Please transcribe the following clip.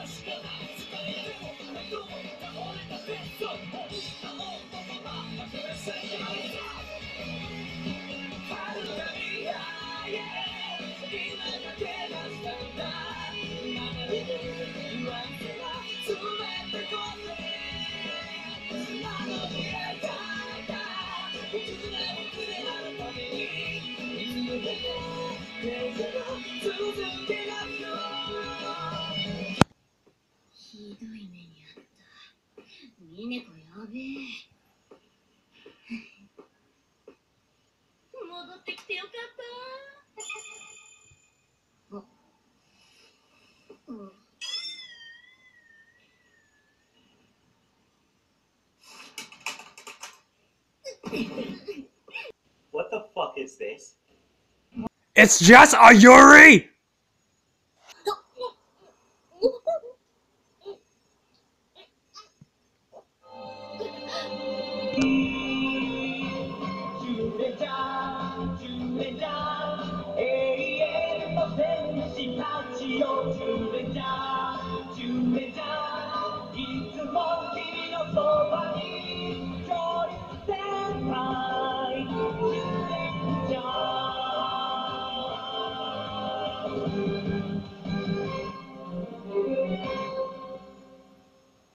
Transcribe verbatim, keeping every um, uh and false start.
ひどい目にあった。ミネコやべえ。戻ってきてよかった。あ、うん。 What the fuck is this? It's just a Yuri!